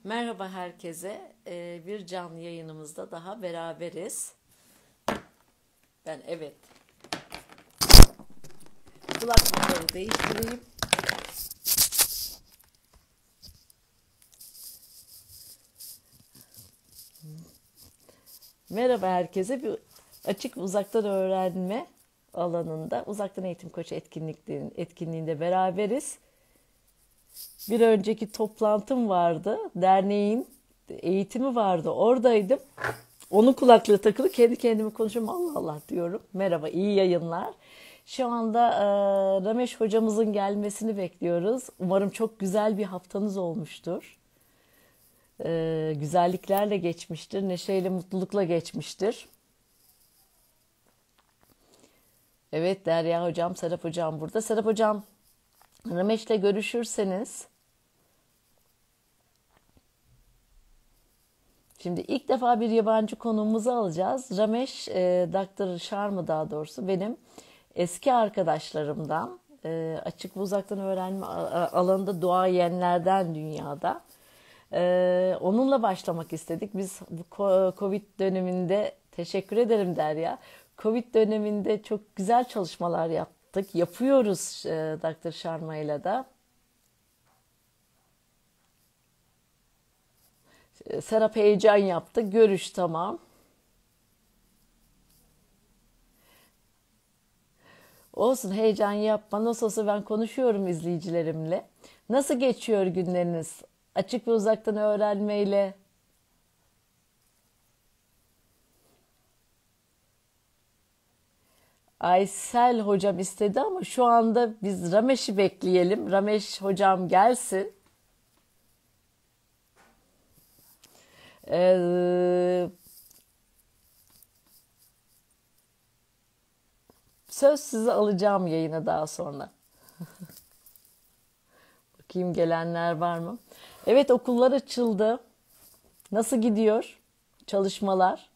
Merhaba herkese. Bir canlı yayınımızda daha beraberiz. Evet, kulaklıkları değiştireyim. Merhaba herkese. Bir açık uzaktan öğrenme alanında uzaktan eğitim koçu etkinliğinde beraberiz. Bir önceki toplantım vardı. Derneğin eğitimi vardı. Oradaydım. Onun kulaklığı takılı kendi kendime konuşuyorum. Allah Allah diyorum. Merhaba, iyi yayınlar. Şu anda Ramesh hocamızın gelmesini bekliyoruz. Umarım çok güzel bir haftanız olmuştur. Güzelliklerle geçmiştir. Neşeyle, mutlulukla geçmiştir. Evet, Derya hocam, Serap hocam burada. Serap hocam, Ramesh'le görüşürseniz. Şimdi ilk defa bir yabancı konuğumuzu alacağız. Ramesh, Dr. Sharma daha doğrusu benim eski arkadaşlarımdan, açık ve uzaktan öğrenme alanında duayenlerden dünyada. Onunla başlamak istedik. Biz bu Covid döneminde, teşekkür ederim Derya, Covid döneminde çok güzel çalışmalar yaptık. Yapıyoruz Dr. Sharma ile de. Serap heyecan yaptı. Görüş tamam. Olsun, heyecan yapma. Nasıl olsa ben konuşuyorum izleyicilerimle. Nasıl geçiyor günleriniz? Açık ve uzaktan öğrenmeyle. Aysel hocam istedi ama şu anda biz Ramesh'i bekleyelim. Ramesh hocam gelsin. Ee, Söz sizi alacağım yayına daha sonra. Bakayım gelenler var mı? Evet, okullar açıldı. Nasıl gidiyor çalışmalar?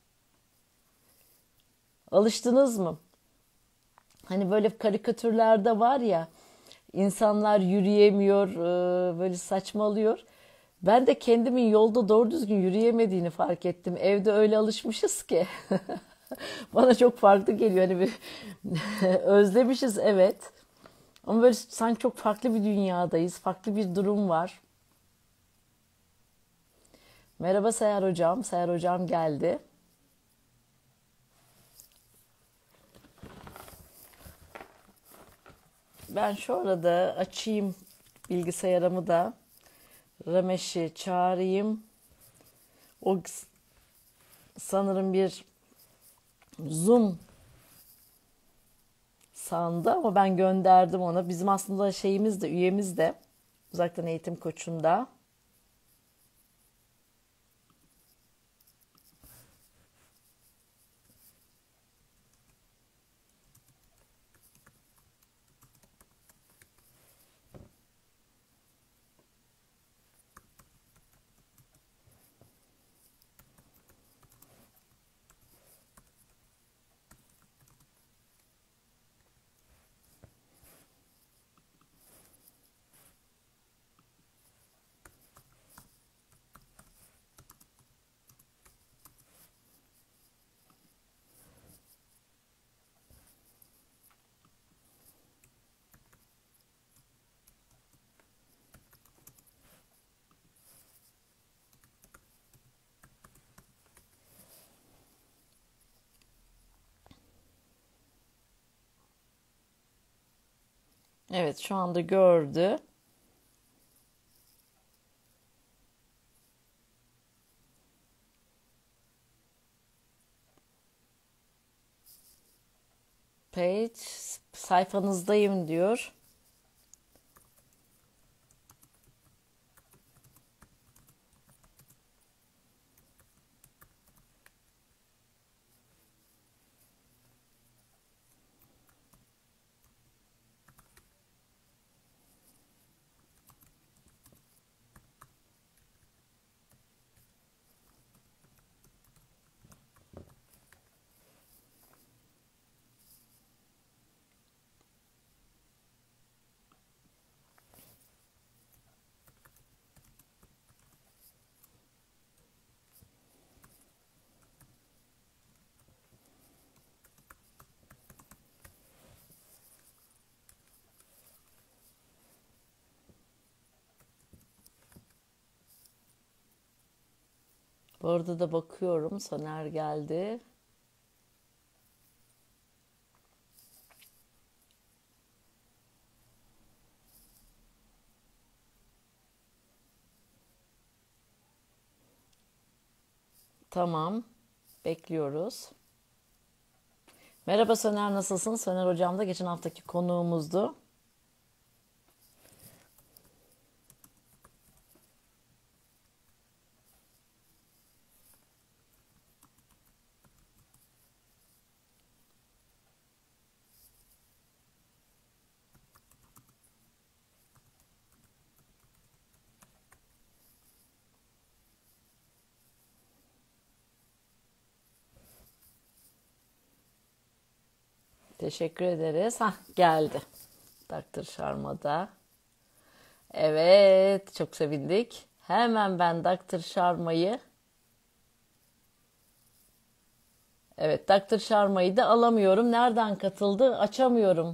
Alıştınız mı? Hani böyle karikatürlerde var ya, insanlar yürüyemiyor, böyle saçmalıyor. Ben de kendimin yolda doğru düzgün yürüyemediğini fark ettim. Evde öyle alışmışız ki. Bana çok farklı geliyor. Hani bir özlemişiz, evet. Ama böyle sanki çok farklı bir dünyadayız. Farklı bir durum var. Merhaba Seher hocam. Seher hocam geldi. Ben şu arada açayım bilgisayarımı da. Ramesh'i çağırayım. O sanırım bir Zoom sandı ama ben gönderdim ona. Bizim aslında şeyimiz de, üyemiz de uzaktan eğitim koçunda. Evet, şu anda gördü. Page sayfanızdayım diyor. Bu arada da bakıyorum. Soner geldi. Tamam. Bekliyoruz. Merhaba Soner, nasılsın? Soner hocam da geçen haftaki konuğumuzdu. Teşekkür ederiz. Hah, geldi. Dr. Sharma da. Evet, çok sevindik. Hemen ben Dr. Sharma'yı, evet Dr. Sharma'yı da alamıyorum. Nereden katıldı? Açamıyorum.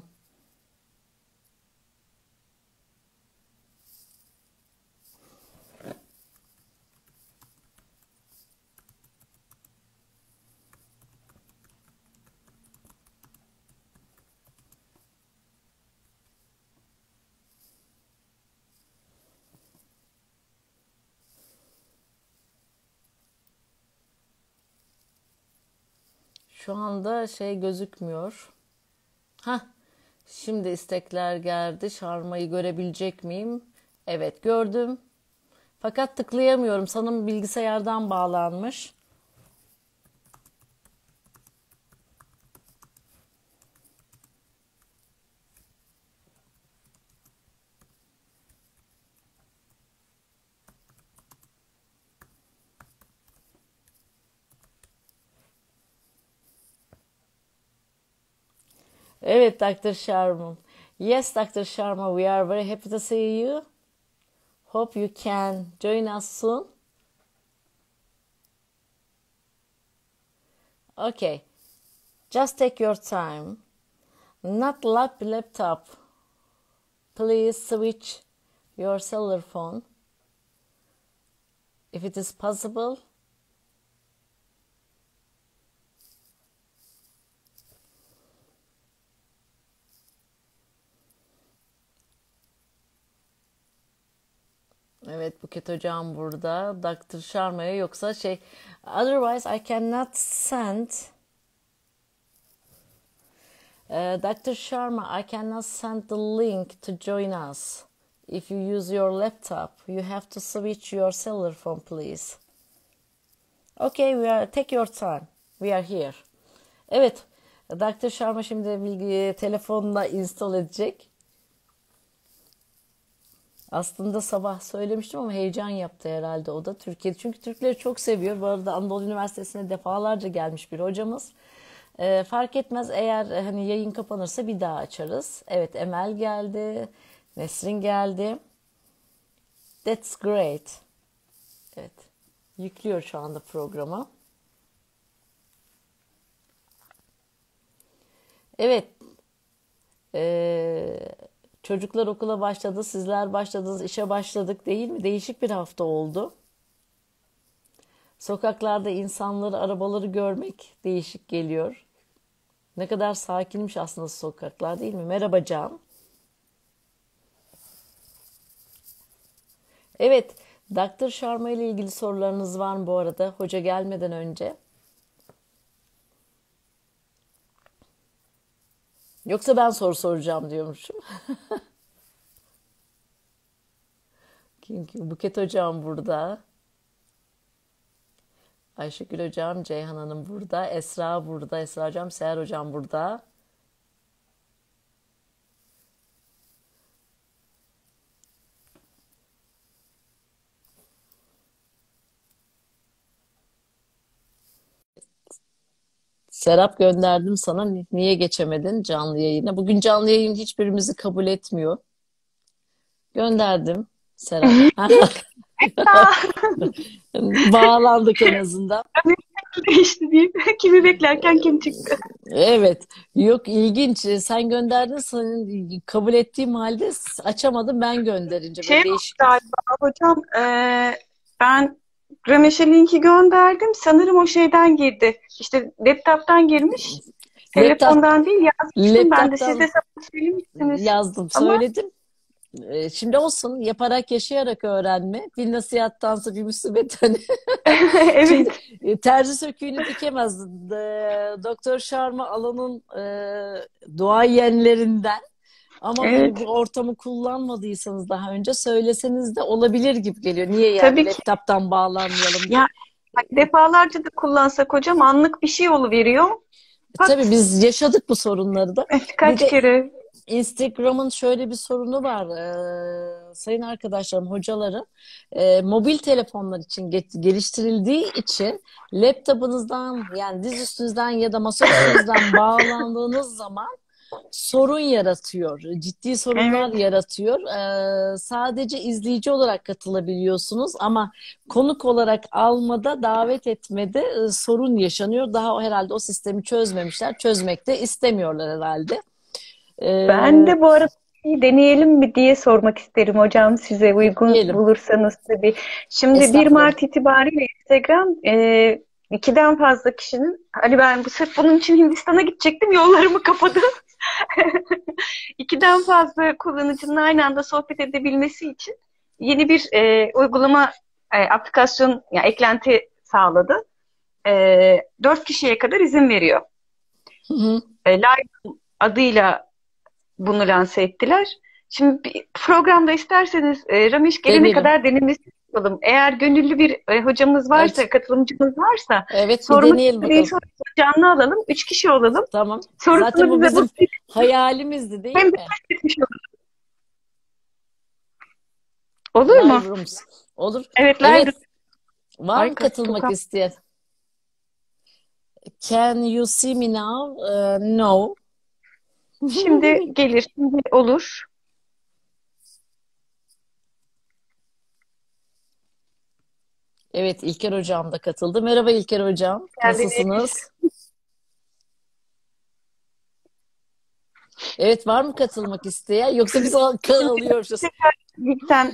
Şu anda şey gözükmüyor. Hah, şimdi istekler geldi. Sharma'yı görebilecek miyim? Evet, gördüm. Fakat tıklayamıyorum. Sanırım bilgisayardan bağlanmış. Evet Dr. Sharma. Yes Dr. Sharma, we are very happy to see you. Hope you can join us soon. Okay. Just take your time. Not laptop. Please switch your cellular phone if it is possible. Evet Buket hocam burada. Dr. Sharma'ya yoksa şey. Otherwise I cannot send. Dr. Sharma, I cannot send the link to join us. If you use your laptop, you have to switch your cellular phone, please. Okay, take your time. We are here. Evet, Dr. Sharma şimdi bilgi telefonla install edecek. Aslında sabah söylemiştim ama heyecan yaptı herhalde o da Türkiye'de. Çünkü Türkleri çok seviyor. Bu arada Anadolu Üniversitesi'ne defalarca gelmiş bir hocamız. Fark etmez eğer hani yayın kapanırsa bir daha açarız. Evet Emel geldi. Nesrin geldi. That's great. Evet. Yüklüyor şu anda programı. Evet. Çocuklar okula başladı. Sizler başladınız. İşe başladık değil mi? Değişik bir hafta oldu. Sokaklarda insanları, arabaları görmek değişik geliyor. Ne kadar sakinmiş aslında sokaklar değil mi? Merhaba Can. Evet, Dr. Sharma ile ilgili sorularınız var mı bu arada? Hoca gelmeden önce. Yoksa ben soru soracağım diyormuşum. Çünkü Buket hocam burada. Ayşegül hocam, Ceyhan Hanım burada. Esra burada. Esra hocam, Seher hocam burada. Serap gönderdim sana. Niye geçemedin canlı yayına? Bugün canlı yayın hiçbirimizi kabul etmiyor. Gönderdim Serap. Bağlandık en azından. Değişti deyip kimi beklerken kim çıktı? Evet. Yok ilginç. Sen gönderdin. Senin kabul ettiğim halde açamadım ben gönderince. Şey Böyle mi değişik. galiba hocam ben Rameş'e linki gönderdim. Sanırım o şeyden girdi. İşte laptop'tan girmiş. Laptop, Telefondan değil yazmıştım. Ben de siz de laptop'tan sana söylemiştiniz. yazdım, Ama söyledim. Şimdi olsun, yaparak yaşayarak öğrenme. Bir nasihattansa bir musibet hani. evet, Çünkü terzi söküğünü dikemez. Doktor Sharma alanın duayenlerinden. Ama hani evet. bu ortamı kullanmadıysanız daha önce söyleseniz de olabilir gibi geliyor. Niye yani Tabii ki. laptop'tan bağlanmayalım diye. Ya defalarca da kullansak hocam anlık bir şey oluveriyor. Tabii Pat. biz yaşadık bu sorunları da. Bir Kaç de kere. Instagram'ın şöyle bir sorunu var. Sayın arkadaşlarım, hocalarım, mobil telefonlar için geliştirildiği için laptopunuzdan yani diz üstünüzden ya da masa üstünüzden bağlandığınız zaman sorun yaratıyor. Ciddi sorunlar Evet. yaratıyor. Sadece izleyici olarak katılabiliyorsunuz ama konuk olarak almada, davet etmede sorun yaşanıyor. Daha herhalde o sistemi çözmemişler. Çözmek de istemiyorlar herhalde. Ben Ee, de bu arada bir deneyelim mi diye sormak isterim hocam size uygun Diyelim. bulursanız tabii. Şimdi 1 Estağfurullah. Mart itibariyle Instagram 2'den fazla kişinin hani ben bu sırf bunun için Hindistan'a gidecektim yollarımı kapadı. 2'den fazla kullanıcının aynı anda sohbet edebilmesi için yeni bir uygulama aplikasyon yani eklenti sağladı. 4 kişiye kadar izin veriyor. Hı hı. Live adıyla bunu lanse ettiler. Şimdi bir programda isterseniz Ramesh gelene Deneyelim. kadar denemesi yapalım. Eğer gönüllü bir hocamız varsa, Evet. katılımcımız varsa Evet, bir sormak deneyelim istediği bakalım. soruyu canlı alalım. 3 kişi olalım. Tamam. Zaten Sorusunu bu bize bu bizim hayalimizdi değil hem de mi? test etmiş olur. Olur mu? Live Rooms. Olur. Evet, live. Evet. Var Ay mı çok katılmak isteyen? Can you see me now? No. şimdi gelir, şimdi olur. Evet, İlker Hocam da katıldı. Merhaba İlker Hocam. Geldiniz. Nasılsınız? Evet, var mı katılmak isteyen? Yoksa biz alıyoruz. Lütfen.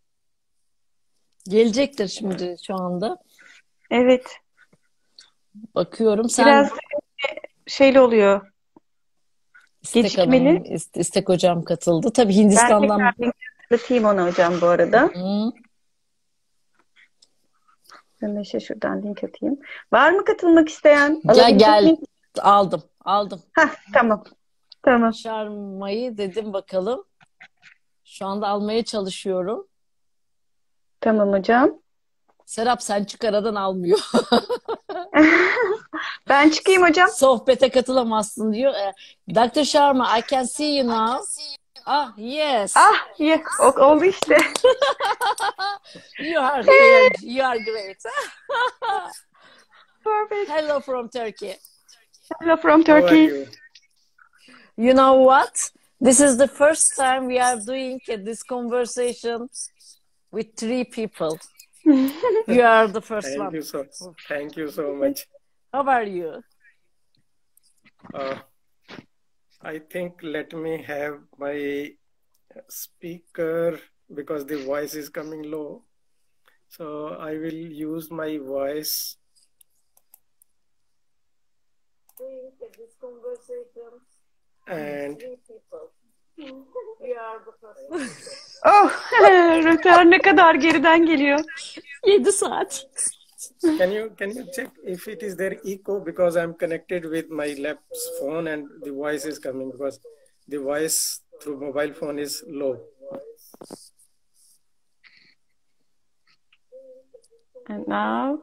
Gelecektir şimdi şu anda. Evet. Bakıyorum. Biraz Sen şeyli oluyor. İstek Hanım, Gecikmeli. İstek Hocam katıldı. Tabii Ben tekrar Hindistan'dan. link atayım ona hocam bu arada. Hı. Rameş'e şuradan link atayım. Var mı katılmak isteyen? Gel Alabilecek gel. miyim? Aldım. Aldım. Hah, tamam. Tamam. Şarmayı dedim bakalım. Şu anda almaya çalışıyorum. Tamam hocam. Serap sen çık aradan almıyor. Ben çıkayım hocam. Sohbete katılamazsın diyor. Dr. Sharma, I can see you now. Ah, yes. Ah, oldu işte. You are here. You are great. Perfect. Hello from Turkey. Hello from How are Turkey. you? You know what? This is the first time we are doing this conversation with three people. You are the first Thank one. you so Thank you so much. How are you? Uh, I think let me have my speaker because the voice is coming low. So I will use my voice. This conversation And three people. You are the first one. Oh, rötar ne kadar geriden geliyor. 7 saat. can you check if it is there echo because I'm connected with my lap's phone and the voice is coming because the voice through mobile phone is low. And now.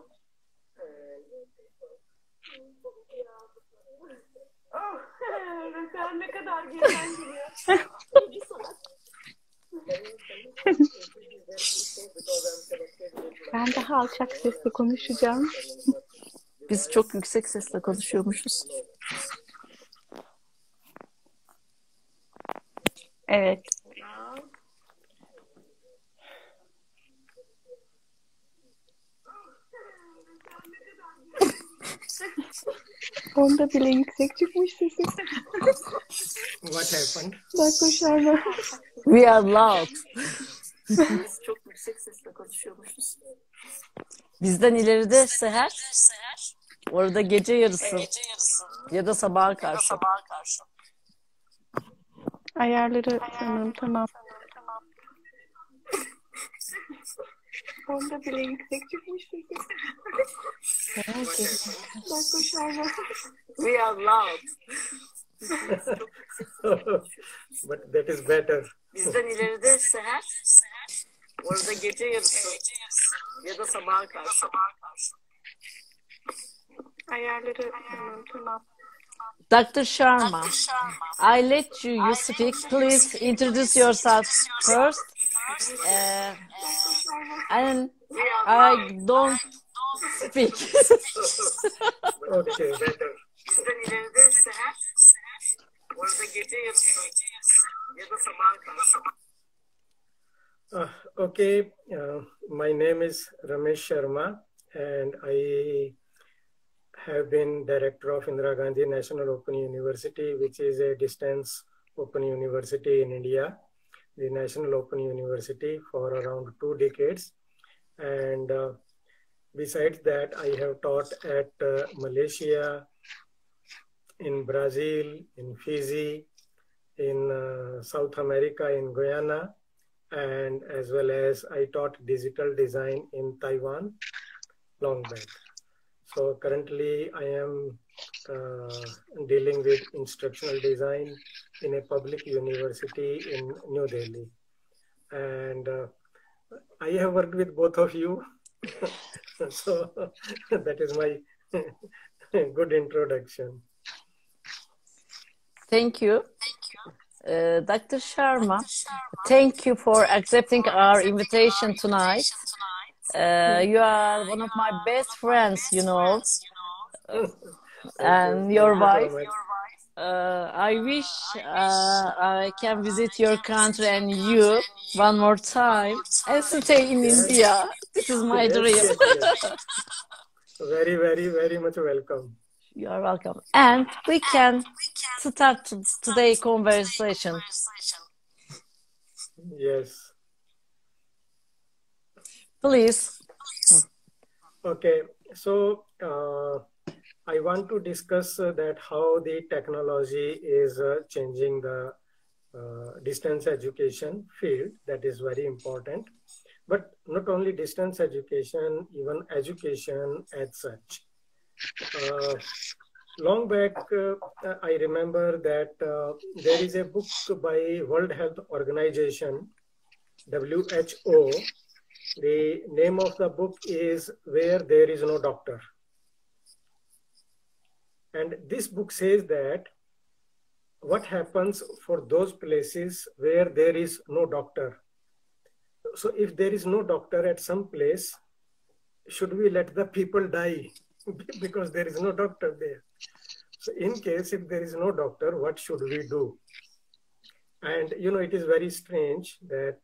Oh, rötar ne kadar geriden geliyor. Ben daha alçak sesle konuşacağım. Biz çok yüksek sesle konuşuyormuşuz. Evet. Onda bile yüksek çıkmış sesim. What happened? Bak Sharma. We are loud. Biz çok yüksek sesle konuşuyormuşuz. Bizden ileride seher, orada gece yarısı ya da sabaha karşı. Ayarları sanırım tamam. Onda bile yüksek çıkmış. Bak koşarlar. We are loud. But that is better. Bizden ileride seher, orada gece yarısı ya da sabaha karşı. Ayarları sanırım tamam. Dr. Sharma, I let you speak. Please introduce yourself first. And I don't speak. Okay, better. Bizden ileride seher, orada gece yarısı ya da sabaha karşı. Okay, my name is Ramesh Sharma, and I have been director of Indira Gandhi National Open University, which is a distance open university in India, the National Open University for around 2 decades. And besides that, I have taught at Malaysia, in Brazil, in Fiji, in South America, in Guyana, and as well as I taught digital design in Taiwan long back. So currently I am dealing with instructional design in a public university in New Delhi. And I have worked with both of you. So that is my good introduction. Thank you. Dr. Sharma, thank you for accepting our invitation tonight. You are one of my best friends, you know, and your wife. I wish I can visit your country and you one more time and stay in India. This is my dream. Yes. Very, very, very much welcome. You are welcome. And we can start today's conversation. Yes. Please. Okay. So I want to discuss that how the technology is changing the distance education field. That is very important. But not only distance education, even education as such. Long back, I remember that there is a book by World Health Organization, WHO. The name of the book is Where There Is No Doctor. And this book says that what happens for those places where there is no doctor. So if there is no doctor at some place, should we let the people die because there is no doctor there? So in case if there is no doctor, what should we do? And you know, it is very strange that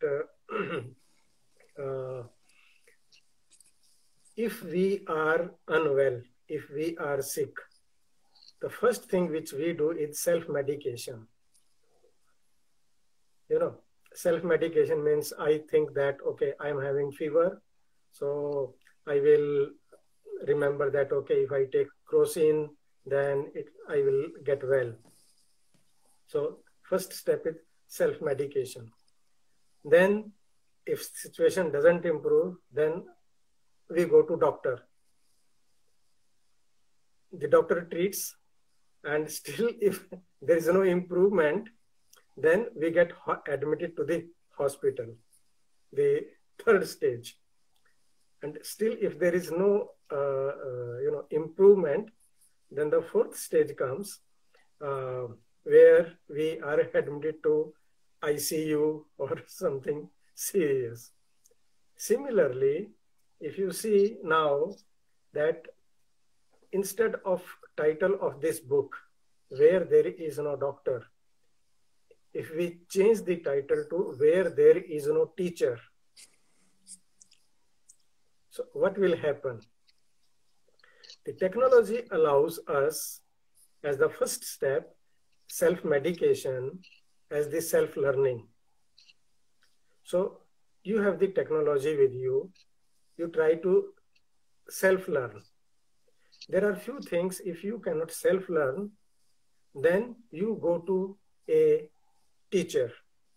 if we are unwell, if we are sick, the first thing which we do is self-medication. You know, self-medication means I think that, okay, I'm having fever, so I will remember that, okay, if I take crocin, then I will get well. So first step is self-medication. Then if situation doesn't improve, then we go to doctor. The doctor treats, and still if there is no improvement, then we get admitted to the hospital, the third stage. And still if there is no improvement, then the fourth stage comes where we are admitted to ICU or something serious. Similarly, if you see now that instead of title of this book, Where There Is No Doctor, if we change the title to Where There Is No Teacher, so what will happen? The technology allows us, as the first step, self-medication as the self-learning. So you have the technology with you, you try to self-learn. There are few things, if you cannot self-learn, then you go to a teacher.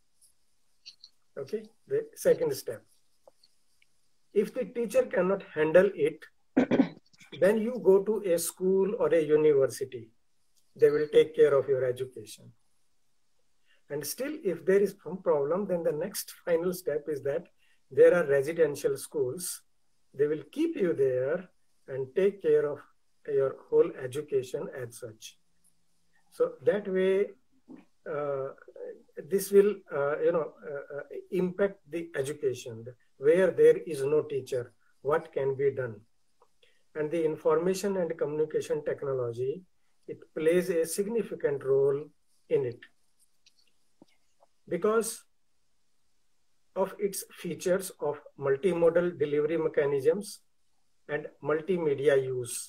Okay, the second step. If the teacher cannot handle it, then you go to a school or a university. They will take care of your education. And still, if there is some problem, then the next final step is that there are residential schools. They will keep you there and take care of your whole education as such. So that way, this will, impact the education. Where there is no teacher, what can be done? And the information and communication technology, it plays a significant role in it because of its features of multimodal delivery mechanisms and multimedia use.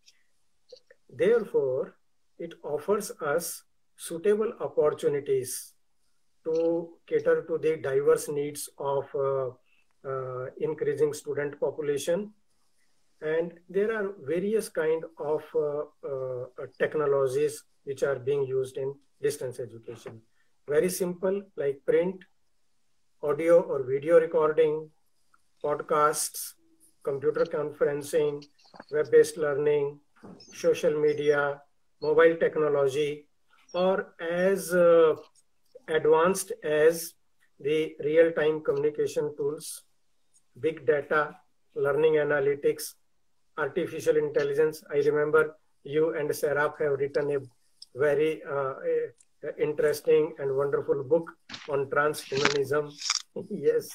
Therefore, it offers us suitable opportunities to cater to the diverse needs of increasing student population. And there are various kind of technologies which are being used in distance education. Very simple, like print, audio or video recording, podcasts, computer conferencing, web-based learning, social media, mobile technology, or as advanced as the real-time communication tools, big data, learning analytics, artificial intelligence. I remember you and Serap have written a very interesting and wonderful book on transhumanism. Yes.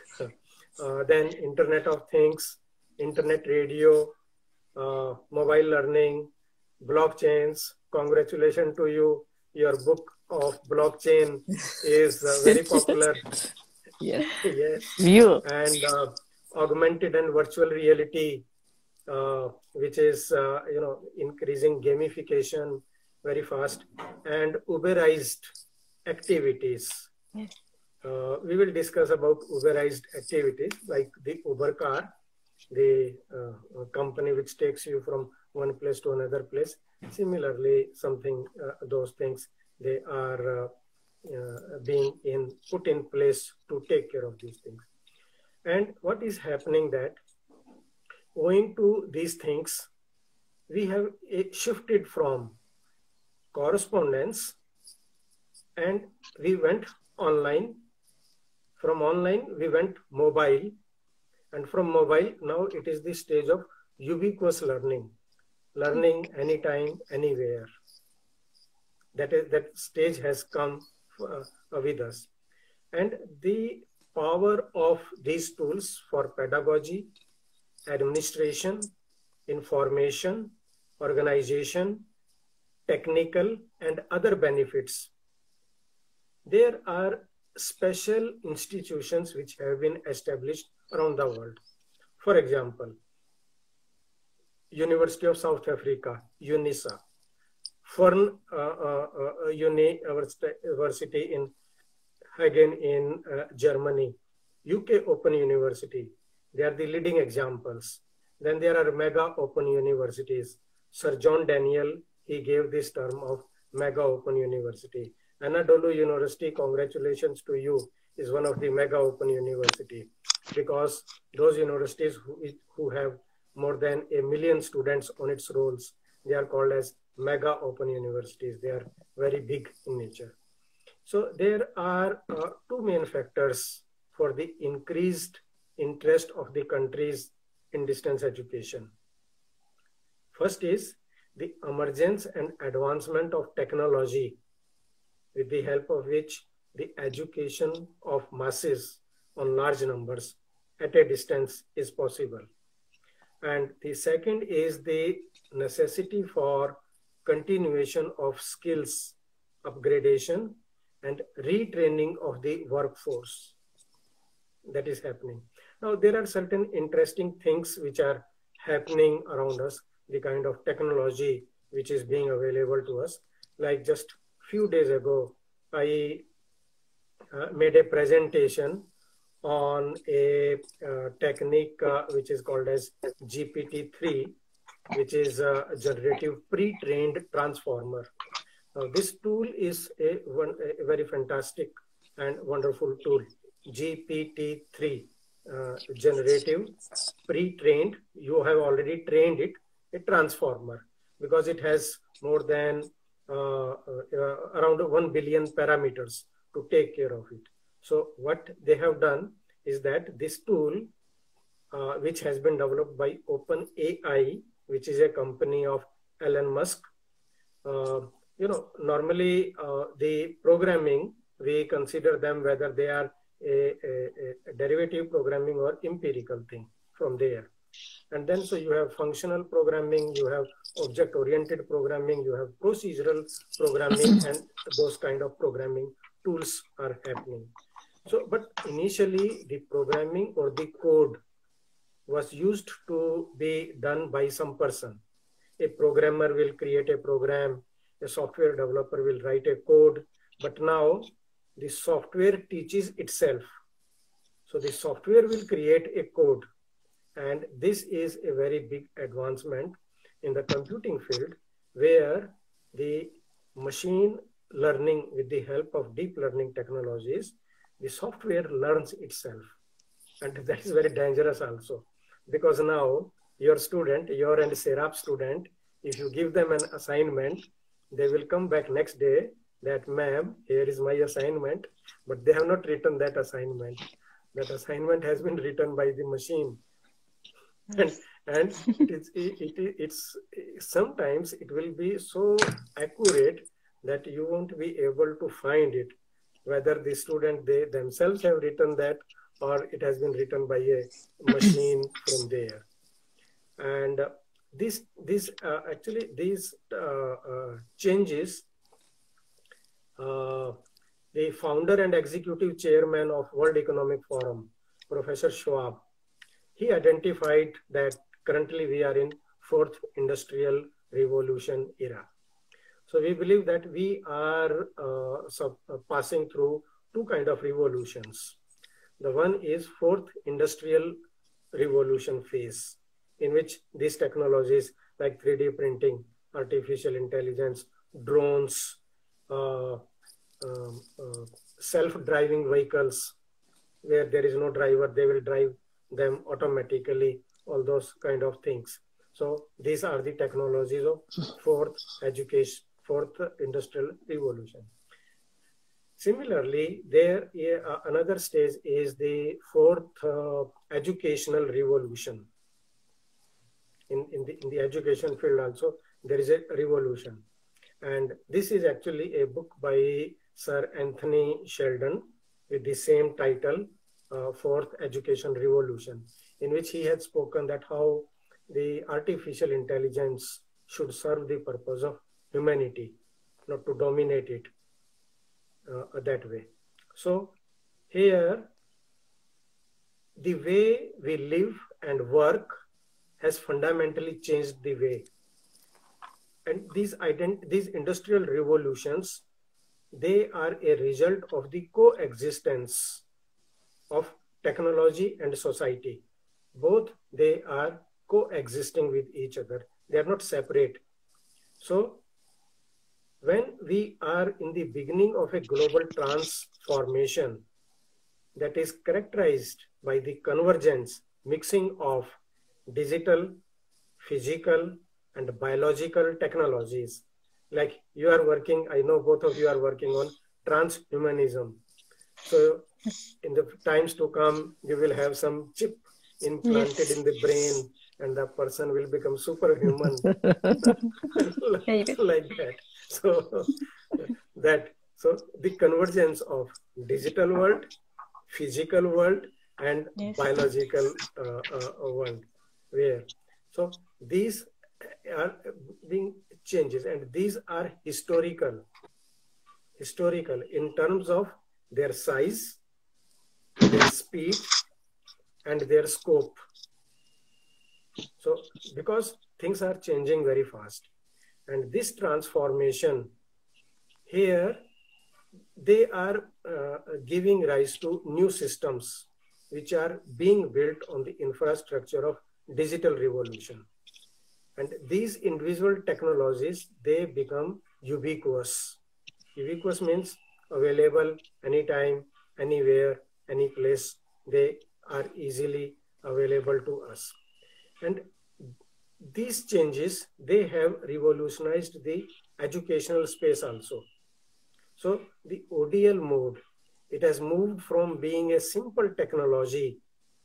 Then Internet of Things, Internet Radio, mobile learning, blockchains. Congratulations to you. Your book of blockchain is very popular. Yes. Yes. You. And augmented and virtual reality, which is increasing gamification very fast, and Uberized activities. Yes. We will discuss about Uberized activities like the Uber car, the company which takes you from one place to another place. Similarly, something those things, they are being put in place to take care of these things. And what is happening that owing to these things, we have shifted from correspondence and we went online. From online, we went mobile. And from mobile, now it is the stage of ubiquitous learning. Learning anytime, anywhere. That stage has come with us. And the power of these tools for pedagogy, administration, information, organization, technical, and other benefits. There are special institutions which have been established around the world. For example, University of South Africa, UNISA, Fern University in Hagen in Germany, UK Open University. They are the leading examples. Then there are mega open universities. Sir John Daniel, he gave this term of mega open university. Anadolu University, congratulations to you, is one of the mega open university because those universities who have more than 1 million students on its rolls, they are called as mega open universities. They are very big in nature. So there are two main factors for the increased interest of the countries in distance education. First is the emergence and advancement of technology, with the help of which the education of masses on large numbers at a distance is possible. And the second is the necessity for continuation of skills upgradation and retraining of the workforce that is happening. Now, there are certain interesting things which are happening around us, the kind of technology which is being available to us. Like just few days ago, I made a presentation on a technique which is called as GPT-3, which is a generative pre-trained transformer. Now, this tool is a very fantastic and wonderful tool. GPT-3, generative pre-trained. You have already trained it, a transformer, because it has more than around 1 billion parameters to take care of it. So what they have done is that this tool, which has been developed by OpenAI, which is a company of Elon Musk. Normally the programming, we consider them whether they are a derivative programming or empirical thing from there. And then so you have functional programming, you have object-oriented programming, you have procedural programming, and those kind of programming tools are happening. So, but initially the programming or the code was used to be done by some person. A programmer will create a program, a software developer will write a code, but now the software teaches itself. So the software will create a code, and this is a very big advancement in the computing field, where the machine learning with the help of deep learning technologies, the software learns itself. And that is very dangerous also, because now your student, your and Serap student, if you give them an assignment, they will come back next day that, ma'am, here is my assignment, but they have not written that assignment. That assignment has been written by the machine. And it's sometimes it will be so accurate that you won't be able to find it, whether the student, they themselves have written that or it has been written by a machine from there. And these changes, the founder and executive chairman of World Economic Forum, Professor Schwab, he identified that currently we are in fourth industrial revolution era. So we believe that we are passing through two kinds of revolutions. The one is fourth industrial revolution phase, in which these technologies like 3D printing, artificial intelligence, drones, self-driving vehicles, where there is no driver, they will drive them automatically, all those kind of things. So these are the technologies of fourth industrial revolution. Similarly, there another stage is the fourth educational revolution. In the education field also, there is a revolution. And this is actually a book by Sir Anthony Sheldon with the same title, Fourth Education Revolution, in which he had spoken that how the artificial intelligence should serve the purpose of humanity, not to dominate it that way. So here, the way we live and work has fundamentally changed the way. And these industrial revolutions, they are a result of the coexistence of technology and society. Both they are coexisting with each other. They are not separate. So when we are in the beginning of a global transformation that is characterized by the convergence, mixing of digital, physical, and biological technologies, like you are working, I know both of you are working on transhumanism. So in the times to come, you will have some chip implanted in the brain, and the person will become superhuman, like that. So the convergence of digital world, physical world, and biological world, where so these are being changes, and these are historical in terms of their size, their speed, and their scope. So because things are changing very fast, and this transformation here, they are giving rise to new systems, which are being built on the infrastructure of digital revolution. And these individual technologies, they become ubiquitous. Ubiquitous means available anytime, anywhere, any place. They are easily available to us. And these changes, they have revolutionized the educational space also. So the ODL mode, it has moved from being a simple technology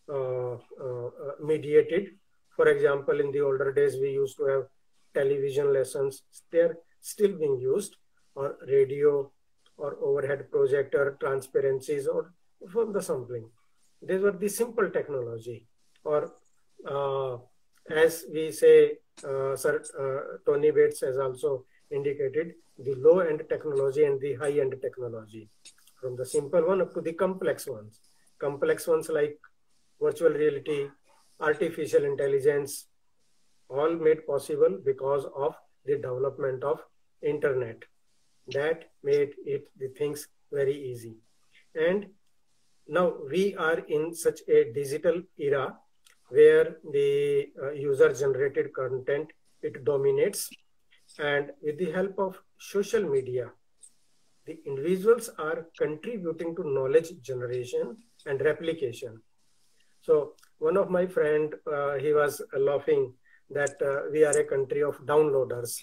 mediated. For example, in the older days, we used to have television lessons. They're still being used, or radio, or overhead projector, transparencies, or from the sampling. These were the simple technology. Or as we say, Sir Tony Bates has also indicated, the low-end technology and the high-end technology. From the simple one up to the complex ones. Complex ones like virtual reality, artificial intelligence, all made possible because of the development of internet. That made the things very easy. And now we are in such a digital era where the user-generated content, it dominates. And with the help of social media, the individuals are contributing to knowledge generation and replication. So one of my friend, he was laughing that we are a country of downloaders.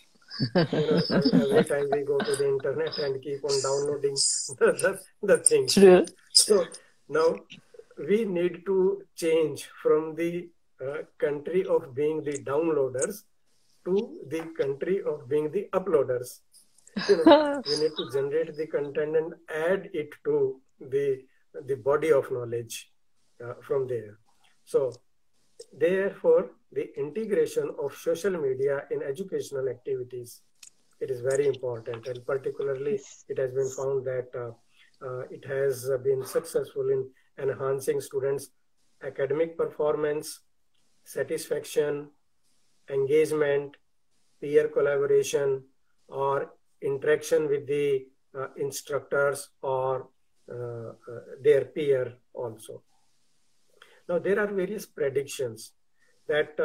Every time we go to the internet and keep on downloading the things. True. So now we need to change from the country of being the downloaders to the country of being the uploaders. We need to generate the content and add it to the body of knowledge from there. So therefore, the integration of social media in educational activities, it is very important. And particularly, it has been found that it has been successful in enhancing students' academic performance, satisfaction, engagement, peer collaboration, or interaction with the instructors or their peer also. Now, there are various predictions that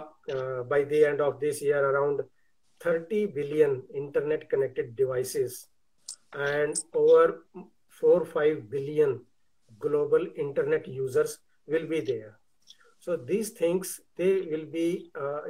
by the end of this year, around 30 billion internet connected devices and over 4-5 billion global internet users will be there. So these things, they will be,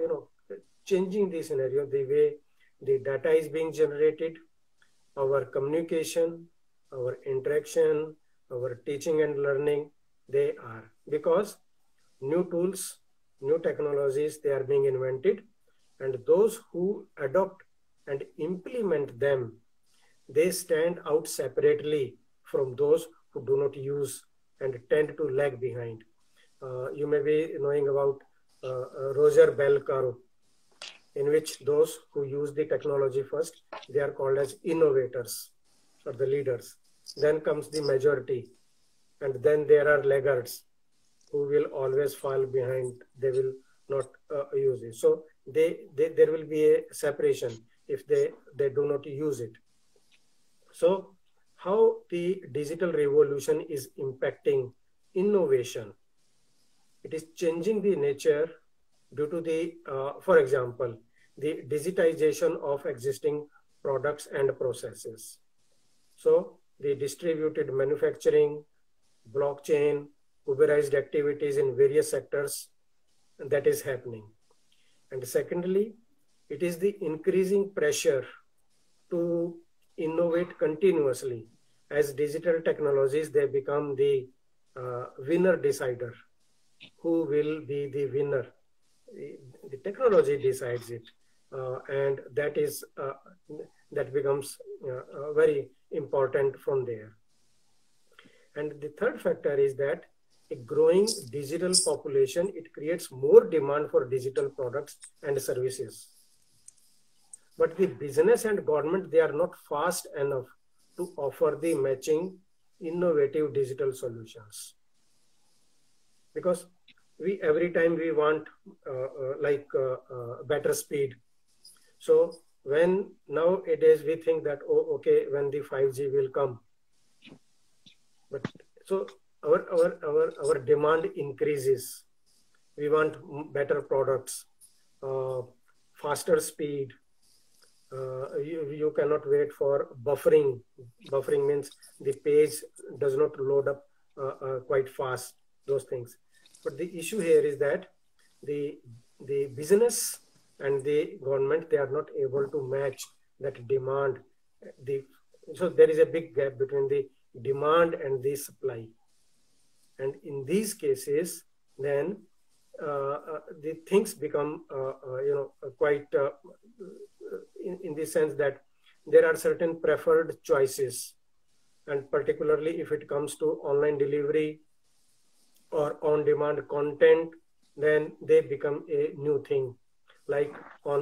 changing the scenario, the way the data is being generated, our communication, our interaction, our teaching and learning, they are. Because new tools, new technologies, they are being invented, and those who adopt and implement them, they stand out separately from those who do not use and tend to lag behind. You may be knowing about Roger Bell curve, in which those who use the technology first, they are called as innovators or the leaders. Then comes the majority, and then there are laggards who will always fall behind. They will not use it. So there will be a separation if they do not use it. So how the digital revolution is impacting innovation? It is changing the nature due to the, for example, the digitization of existing products and processes. So the distributed manufacturing, blockchain, Uberized activities in various sectors, that is happening. And secondly, it is the increasing pressure to innovate continuously. As digital technologies, they become the winner decider. Who will be the winner? The technology decides it. And that is that becomes very important from there. And the third factor is that a growing digital population, it creates more demand for digital products and services. But the business and government, they are not fast enough to offer the matching innovative digital solutions. Because every time we want better speed. So when nowadays we think that, oh, okay, when the 5G will come. But so our demand increases. We want better products, faster speed. You cannot wait for buffering. Buffering means the page does not load up quite fast, those things. But the issue here is that the business and the government, they are not able to match that demand. So there is a big gap between the demand and the supply. And in these cases, then the things become, quite in the sense that there are certain preferred choices. And particularly if it comes to online delivery or on-demand content, then they become a new thing. Like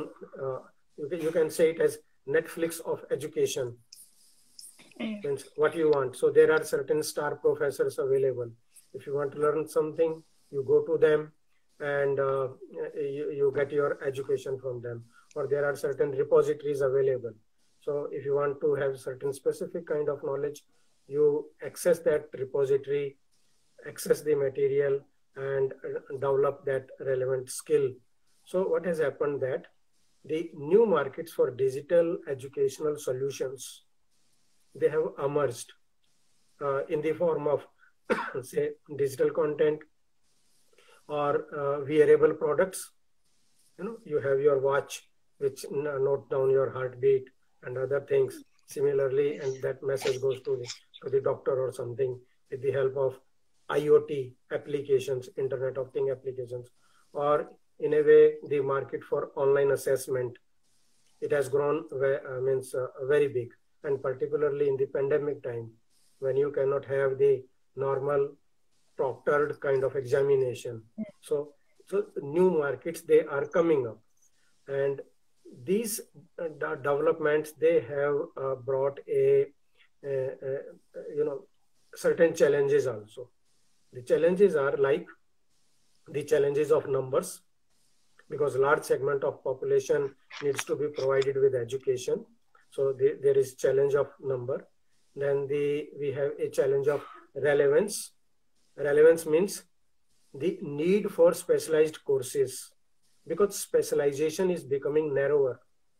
you can say it as Netflix of education. Means what you want. So there are certain star professors available. If you want to learn something, you go to them and you get your education from them. Or there are certain repositories available. So if you want to have certain specific kind of knowledge, you access that repository, access the material, and develop that relevant skill. So what has happened that the new markets for digital educational solutions, they have emerged in the form of say digital content or wearable products. You have your watch which note down your heartbeat and other things similarly, and that message goes to the doctor or something with the help of IoT applications, Internet of Things applications. Or in a way, the market for online assessment, it has grown very big. And particularly in the pandemic time, when you cannot have the normal proctored kind of examination. So new markets, they are coming up. And these developments, they have brought certain challenges also. The challenges are like the challenges of numbers, because large segment of population needs to be provided with education. So there is challenge of number. Then we have a challenge of relevance. Relevance means the need for specialized courses, because specialization is becoming narrower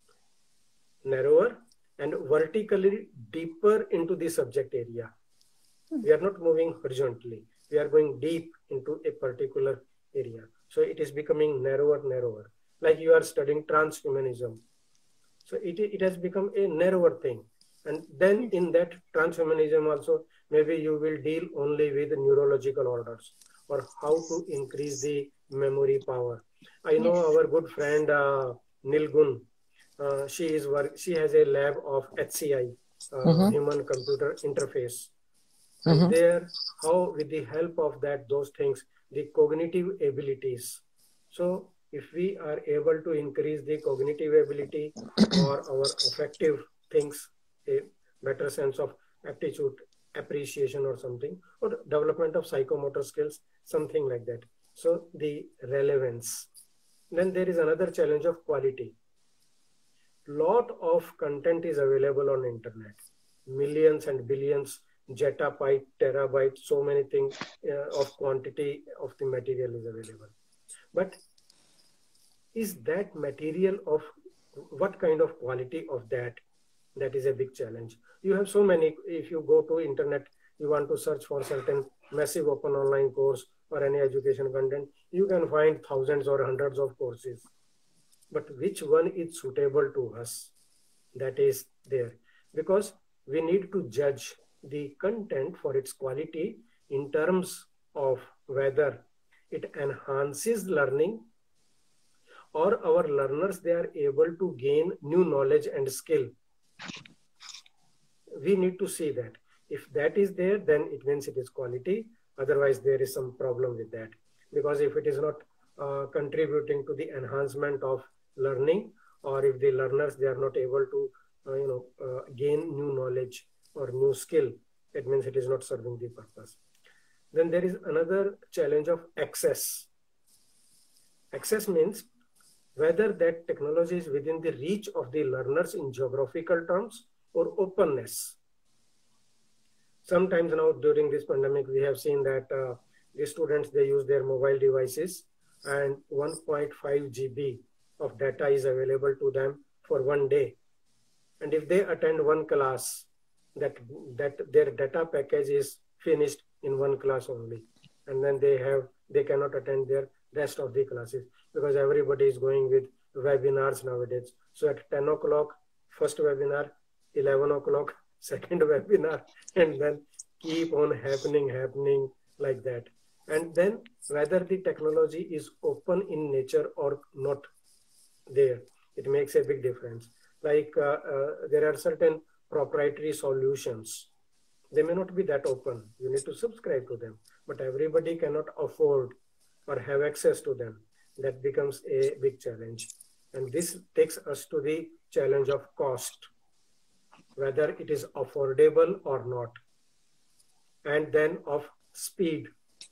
and vertically deeper into the subject area. We are not moving horizontally. We are going deep into a particular area. So it is becoming narrower. Like you are studying transhumanism. So it has become a narrower thing. And then in that transhumanism also, maybe you will deal only with neurological orders or how to increase the memory power. I know our good friend Nilgun, she has a lab of HCI, human computer interface. And there, how with the help of those things, the cognitive abilities. So if we are able to increase the cognitive ability or our affective things, a better sense of aptitude, appreciation or something, or development of psychomotor skills, something like that. So the relevance. Then there is another challenge of quality. Lot of content is available on internet. Millions and billions, zettabyte, terabyte, so many things of quantity of the material is available. But is that material of what kind of quality of that? That is a big challenge. You have so many. If you go to internet, you want to search for certain massive open online course or any education content, you can find thousands or hundreds of courses. But which one is suitable to us? That is there. Because we need to judge the content for its quality in terms of whether it enhances learning or our learners, they are able to gain new knowledge and skill. We need to see that. If that is there, then it means it is quality. Otherwise, there is some problem with that. Because if it is not contributing to the enhancement of learning, or if the learners, they are not able to gain new knowledge or new skill, it means it is not serving the purpose. Then there is another challenge of access. Access means whether that technology is within the reach of the learners in geographical terms or openness. sometimes now during this pandemic, we have seen that the students, they use their mobile devices and 1.5 GB of data is available to them for one day. And if they attend one class, that their data package is finished in one class only. And then they cannot attend their rest of the classes because everybody is going with webinars nowadays. So at 10 o'clock, first webinar, 11 o'clock, second webinar, and then keep on happening like that. And then whether the technology is open in nature or not there, it makes a big difference. Like there are certain proprietary solutions. They may not be that open. You need to subscribe to them, but everybody cannot afford or have access to them. That becomes a big challenge. And this takes us to the challenge of cost, whether it is affordable or not. And then of speed.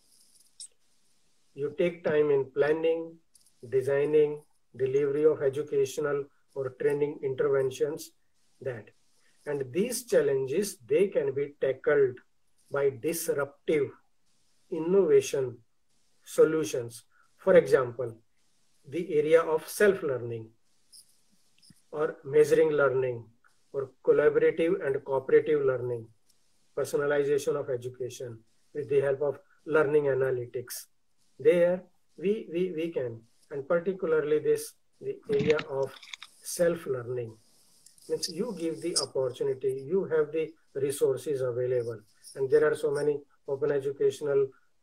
You take time in planning, designing, delivery of educational or training interventions, that. And these challenges, they can be tackled by disruptive innovation solutions. For example, the area of self-learning or measuring learning or collaborative and cooperative learning, personalization of education with the help of learning analytics. There we can, and particularly the area of self-learning. Means you give the opportunity, you have the resources available, and there are so many open educational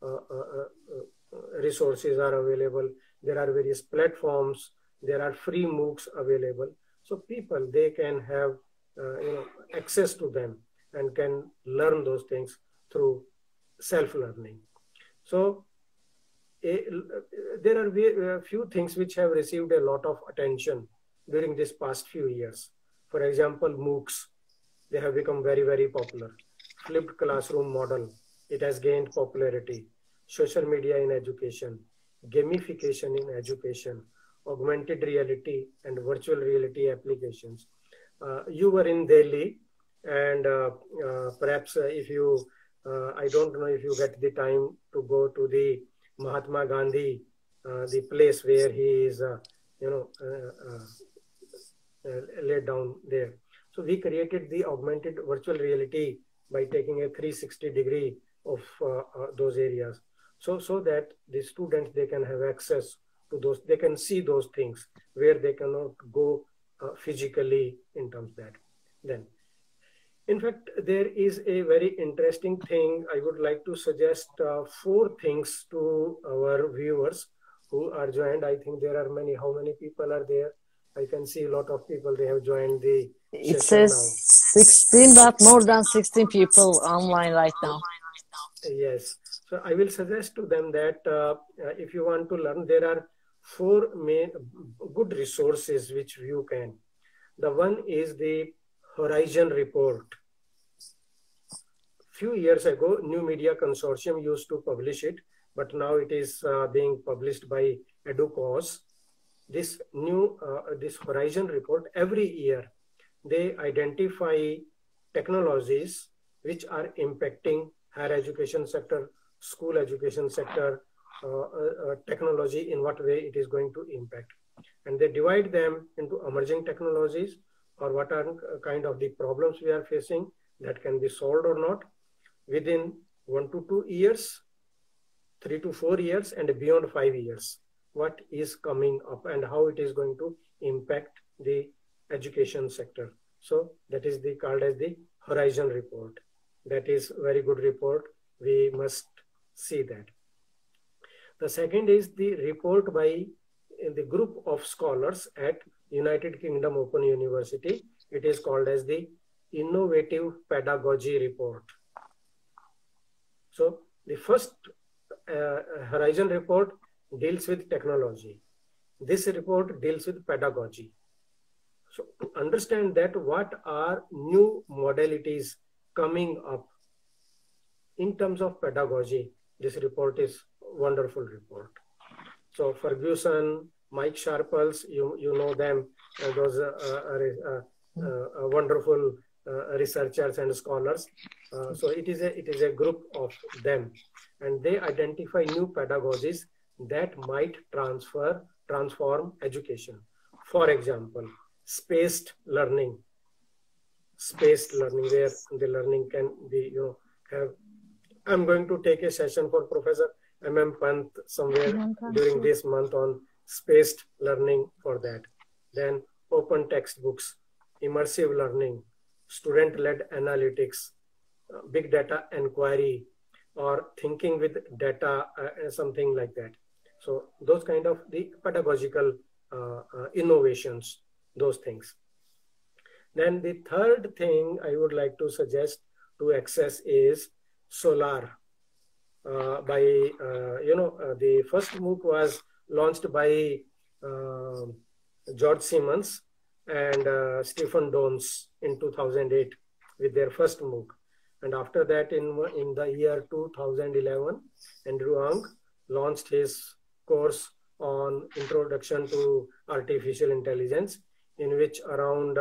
resources are available. There are various platforms, there are free MOOCs available. So people, they can have access to them and can learn those things through self-learning. So there are a few things which have received a lot of attention during this past few years. For example, MOOCs, they have become very, very popular. Flipped classroom model, it has gained popularity. Social media in education, gamification in education, augmented reality and virtual reality applications. You were in Delhi, and perhaps if you, I don't know if you get the time to go to the Mahatma Gandhi, the place where he is, laid down there. So we created the augmented virtual reality by taking a 360 degree of those areas. So that the students, they can have access to those, they can see those things where they cannot go physically in terms of that. Then, in fact, there is a very interesting thing. I would like to suggest 4 things to our viewers who are joined. I think there are many. How many people are there? I can see a lot of people, they have joined the It session says now. 16, but more than 16 people online right now. Yes. So I will suggest to them that if you want to learn, there are 4 main good resources which you can. The one is the Horizon Report. Few years ago, New Media Consortium used to publish it, but now it is being published by EduCause. This new, this Horizon Report, every year, they identify technologies which are impacting higher education sector, school education sector, technology, in what way it is going to impact. And they divide them into emerging technologies, or what are kind of the problems we are facing that can be solved or not within 1 to 2 years, 3 to 4 years, and beyond 5 years. What is coming up and how it is going to impact the education sector. So that is called as the Horizon Report. That is very good report. We must see that. The second is the report by the group of scholars at United Kingdom Open University. It is called as the Innovative Pedagogy Report. So the first Horizon Report deals with technology. This report deals with pedagogy. So to understand that, what are new modalities coming up in terms of pedagogy, this report is a wonderful report. So Ferguson, Mike Sharples, you know them, those are wonderful researchers and scholars. So it is a group of them, and they identify new pedagogies that might transform education. For example, spaced learning, where the learning can be, have. I'm going to take a session for Professor M.M. Pant somewhere during this month on spaced learning for that. Then open textbooks, immersive learning, student-led analytics, big data inquiry, or thinking with data, something like that. So those kind of the pedagogical innovations, those things. Then the third thing I would like to suggest to access is Solar. The first MOOC was launched by George Siemens and Stephen Dons in 2008 with their first MOOC. And after that, in the year 2011, Andrew Ng launched his course on Introduction to Artificial Intelligence, in which around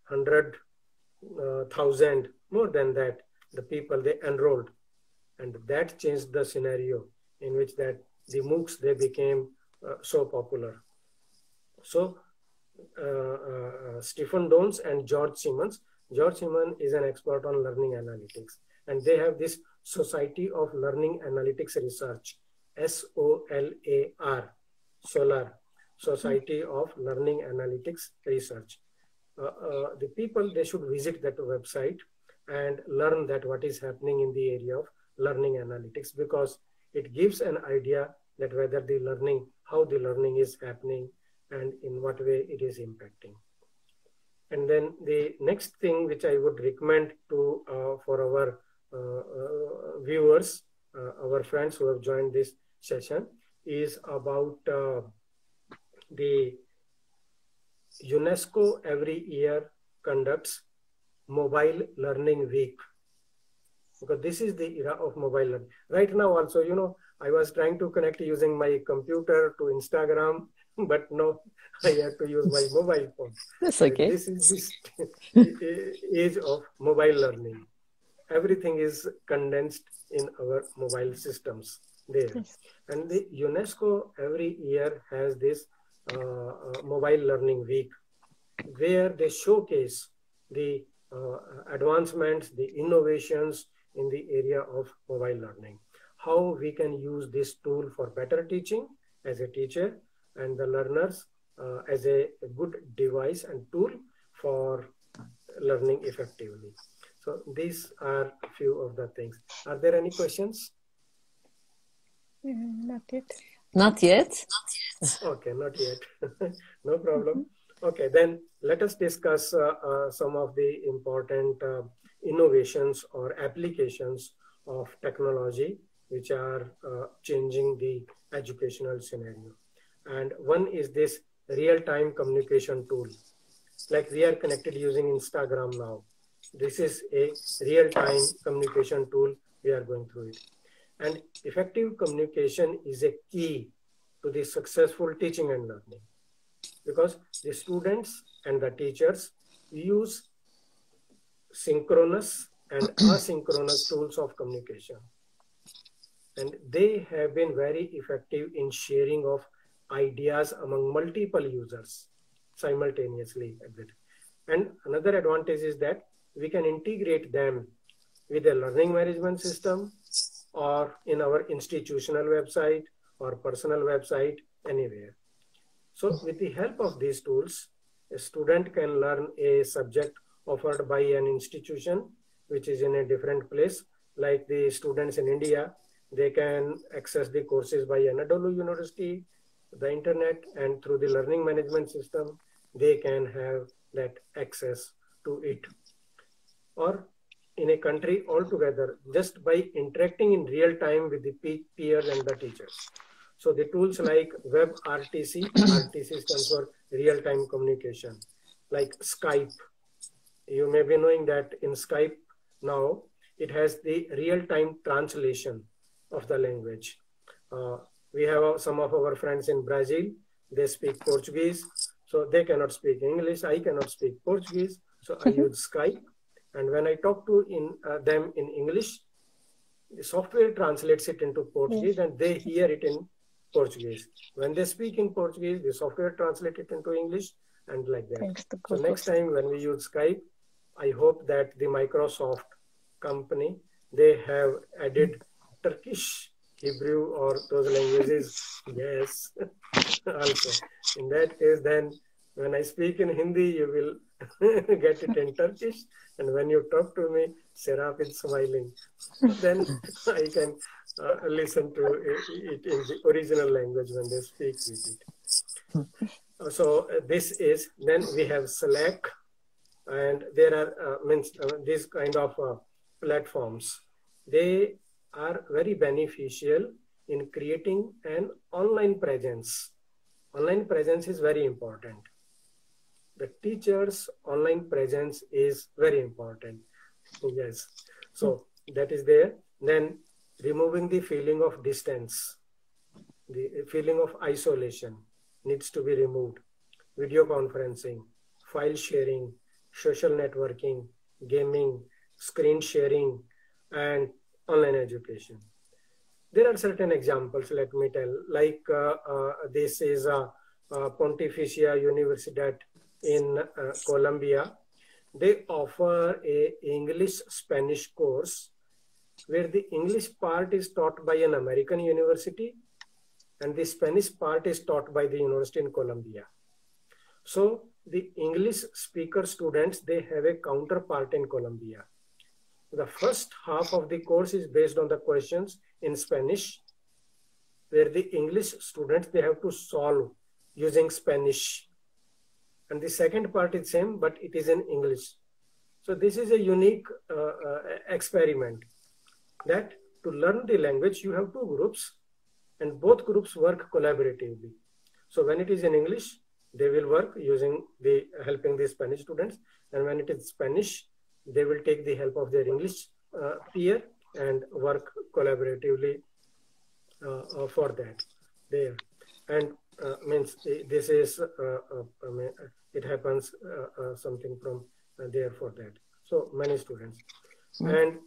100,000, more than that, the people they enrolled. And that changed the scenario in which that the MOOCs, they became so popular. So Stephen Dons and George Siemens. George Siemens is an expert on learning analytics, and they have this Society of Learning Analytics Research, SOLAR, Solar, Society of Learning Analytics Research. The people, they should visit that website and learn that what is happening in the area of learning analytics, because it gives an idea that whether the learning, how the learning is happening and in what way it is impacting. And then the next thing which I would recommend to for our viewers, our friends who have joined this session, is about the UNESCO every year conducts Mobile Learning Week, because this is the era of mobile learning. Right now also, I was trying to connect using my computer to Instagram, but no, I had to use my mobile phone. That's okay. This is the age of mobile learning. Everything is condensed in our mobile systems there. Yes. And the UNESCO every year has this Mobile Learning Week, where they showcase the advancements, the innovations in the area of mobile learning, how we can use this tool for better teaching as a teacher, and the learners as a good device and tool for learning effectively. So these are a few of the things. Are there any questions? Not yet. Not yet. Okay, not yet. No problem. Okay, then let us discuss some of the important innovations or applications of technology which are changing the educational scenario. And one is this real-time communication tool. Like we are connected using Instagram now. This is a real-time communication tool. We are going through it. And effective communication is a key to the successful teaching and learning, because the students and the teachers use synchronous and asynchronous tools of communication. And they have been very effective in sharing of ideas among multiple users simultaneously. And another advantage is that we can integrate them with a learning management system or in our institutional website or personal website, anywhere. So with the help of these tools, a student can learn a subject offered by an institution which is in a different place. Like the students in India, they can access the courses by Anadolu University, the internet, and through the learning management system, they can have that access to it. Or in a country altogether, just by interacting in real time with the peers and the teachers. So the tools like WebRTC, RTC stands for real-time communication, like Skype. You may be knowing that in Skype now, it has the real-time translation of the language. We have some of our friends in Brazil, they speak Portuguese, so they cannot speak English. I cannot speak Portuguese, so I use Skype, And when I talk to them in English, the software translates it into Portuguese and they hear it in Portuguese. When they speak in Portuguese, the software translates it into English and like that. So next time when we use Skype, I hope that the Microsoft company, they have added Turkish, Hebrew, or those languages. Yes, also. In that case, then when I speak in Hindi, you will get it in Turkish. And when you talk to me, Serap is smiling. Then I can listen to it in the original language when they speak with it. So this is, then we have Slack, and there are these kind of platforms. They are very beneficial in creating an online presence. Online presence is very important. The teacher's online presence is very important. Yes. So that is there. Then removing the feeling of distance, the feeling of isolation needs to be removed. Video conferencing, file sharing, social networking, gaming, screen sharing, and online education. There are certain examples, let me tell, like this is Pontificia Universidad in Colombia. They offer a English-Spanish course where the English part is taught by an American university and the Spanish part is taught by the university in Colombia. So the English speaker students, they have a counterpart in Colombia. The first half of the course is based on the questions in Spanish, where the English students, they have to solve using Spanish. And the second part is same, but it is in English. So this is a unique experiment that to learn the language, you have two groups and both groups work collaboratively. So when it is in English, they will work using helping the Spanish students. And when it is Spanish, they will take the help of their English peer and work collaboratively for that there. And means this is, it happens something from there for that. So many students. And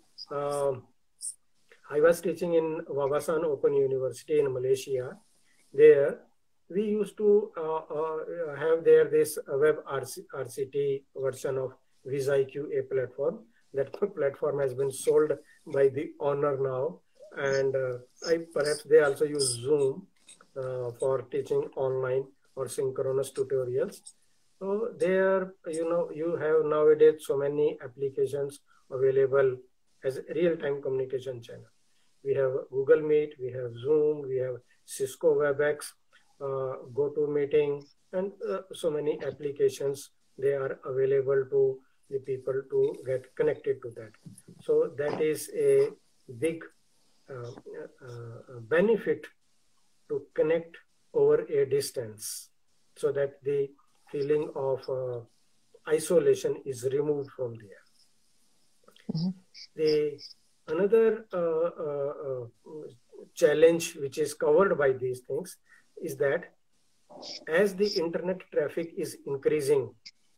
I was teaching in Wawasan Open University in Malaysia. There, we used to have there this web RCT version of VisaIQ, a platform. That platform has been sold by the owner now. And perhaps they also use Zoom for teaching online or synchronous tutorials. So there, you have nowadays so many applications available as real-time communication channel. We have Google Meet, we have Zoom, we have Cisco WebEx, GoToMeeting, and so many applications, they are available to the people to get connected to that. So that is a big benefit to connect over a distance so that the feeling of isolation is removed from there. Another challenge which is covered by these things is that as the internet traffic is increasing,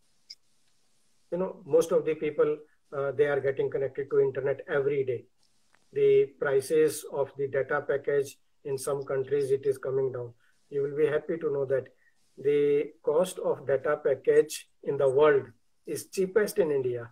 most of the people, they are getting connected to internet every day. The prices of the data package in some countries, it is coming down. You will be happy to know that the cost of data package in the world is cheapest in India.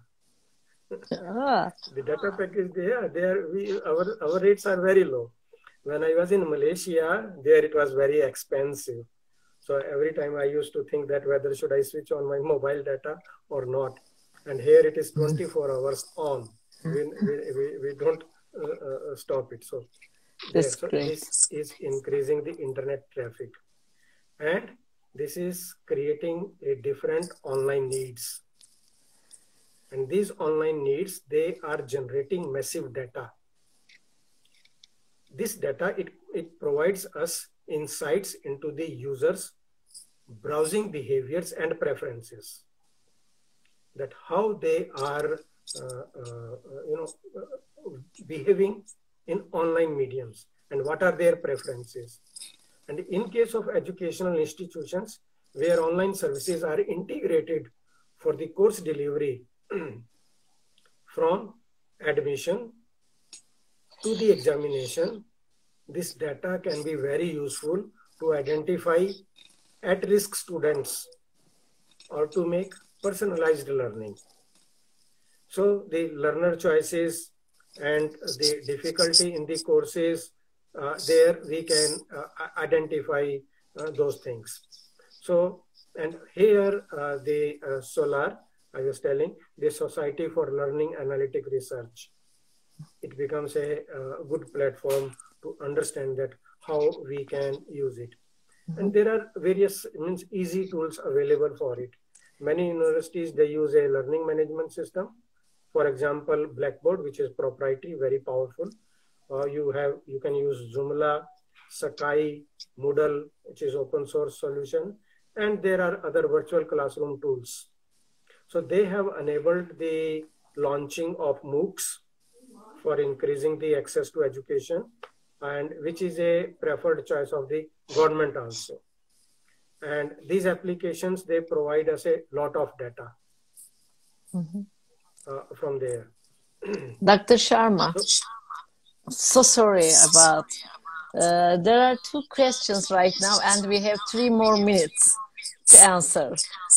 The data package our rates are very low. When I was in Malaysia, there it was very expensive. So every time I used to think that whether should I switch on my mobile data or not. And here it is 24 hours on. We don't stop it. So, this is increasing the internet traffic. And this is creating a different online needs. And these online needs, they are generating massive data. This data, it provides us insights into the users' browsing behaviors and preferences. That how they are, behaving in online mediums and what are their preferences. And in case of educational institutions where online services are integrated for the course delivery, from admission to the examination. This data can be very useful to identify at-risk students or to make personalized learning. So the learner choices and the difficulty in the courses, there we can identify those things. So, and here the SOLAR, I was telling, the Society for Learning Analytic Research, it becomes a good platform to understand that how we can use it. And there are various easy tools available for it. Many universities, they use a learning management system. For example, Blackboard, which is proprietary, very powerful. You can use Joomla, Sakai, Moodle, which is open source solution. And there are other virtual classroom tools. So they have enabled the launching of MOOCs for increasing the access to education, and which is a preferred choice of the government also. And these applications, they provide us a lot of data from there. Dr. Sharma, so sorry about, there are two questions right now and we have 3 more minutes to answer.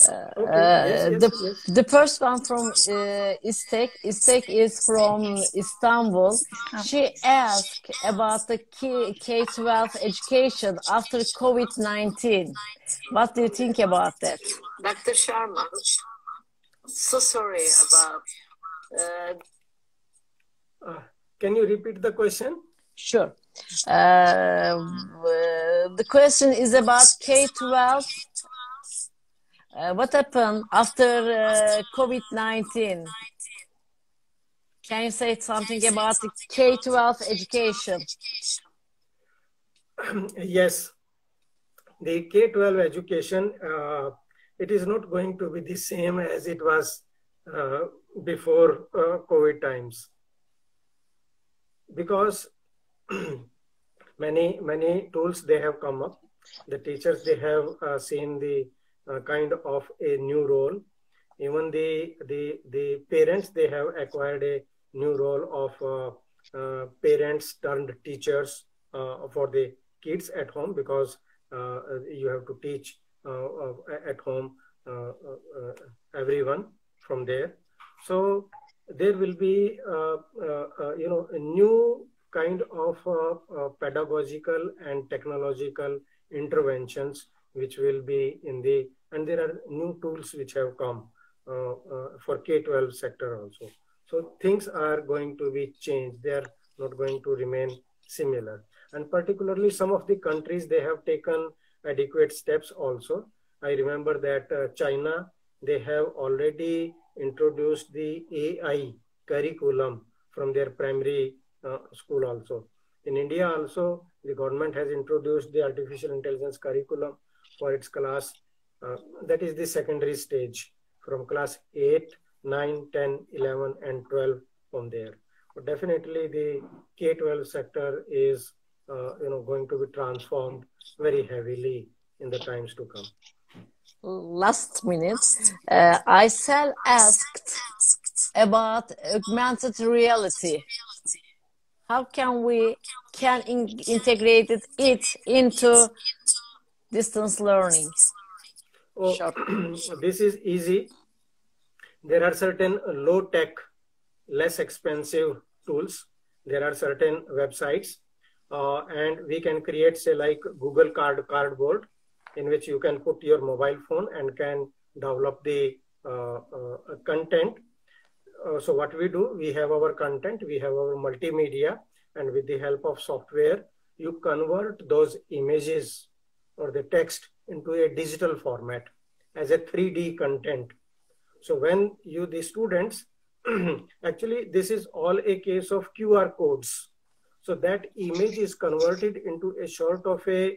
The first one from Istek. Istek is from Istanbul. She asked about the K-12 education after COVID-19. What do you think about that? Dr. Sharma, so sorry about... Can you repeat the question? Sure. The question is about K-12. What happened after COVID-19? Can you say something about the K-12 education? Yes. The K-12 education, it is not going to be the same as it was before COVID times. Because many tools, they have come up. The teachers, they have seen the kind of a new role. Even the parents, they have acquired a new role of parents turned teachers for the kids at home, because you have to teach at home everyone from there. So there will be a new kind of pedagogical and technological interventions which will be in the, and there are new tools which have come for K-12 sector also. So things are going to be changed. They are not going to remain similar. And particularly some of the countries, they have taken adequate steps also. I remember that China, they have already introduced the AI curriculum from their primary school also. In India also, the government has introduced the artificial intelligence curriculum for its class. That is the secondary stage, from class 8, 9, 10, 11, and 12 from there. But definitely the K-12 sector is going to be transformed very heavily in the times to come. Last minute, Aysel asked about augmented reality. How can we integrate it into distance learning? Oh, this is easy. There are certain low-tech, less expensive tools. There are certain websites, and we can create, say, like Google Cardboard, in which you can put your mobile phone and can develop the content. So what we do, we have our content, we have our multimedia, and with the help of software, you convert those images or the text into a digital format as a 3D content. So when the students, actually this is all a case of QR codes. So that image is converted into a sort of a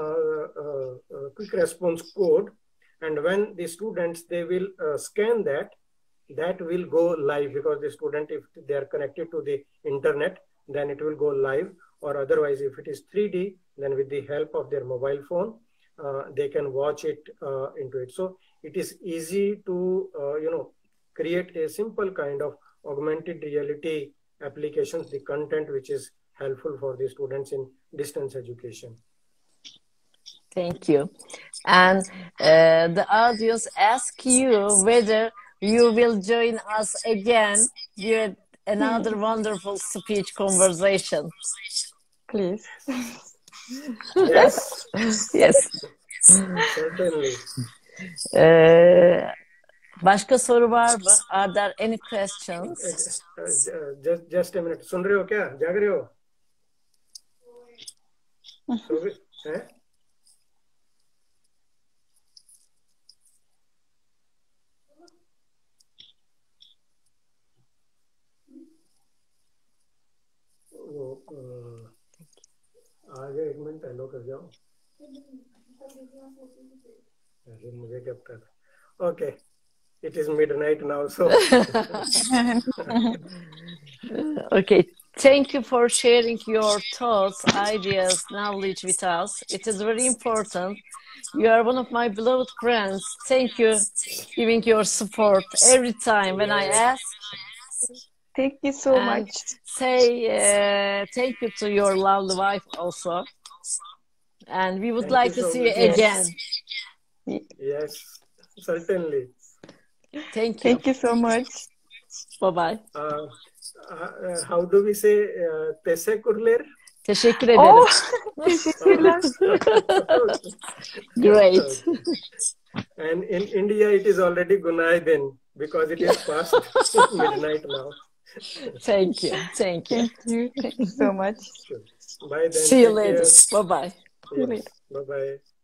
quick response code. And when the students, they will scan that will go live, because the student, if they are connected to the internet, then it will go live. Or otherwise, if it is 3D, then with the help of their mobile phone, they can watch it into it. So it is easy to, create a simple kind of augmented reality applications, the content which is helpful for the students in distance education. Thank you. And the audience ask you whether you will join us again with another wonderful speech conversation. Please. Yes, Yes. certainly. Başka soru var mı? Are there any questions? Just a minute. सुन रहे हो क्या? जाग रहे हो? सो गए? हैं? आ जाओ, 1 minute hello कर जाओ. अरे मुझे क्या पता था. Okay, it is midnight now, so Okay. Thank you for sharing your thoughts, ideas, knowledge with us. It is very important. You are one of my beloved friends. Thank you giving your support every time when I ask. Thank you so And much. say thank you to your lovely wife also. And we would Thank like you to so see you much. again. Yes, certainly. Thank you. Thank you so much. Bye-bye. How do we say teşekkürler? Teşekkür ederim. Teşekkürler. Great. And in India, it is already Gunaydin because it is past midnight now. Thank you. Thank you. Thank you. Thank you so much. Bye then. See you Take later. care. Bye-bye. See you later. Bye bye.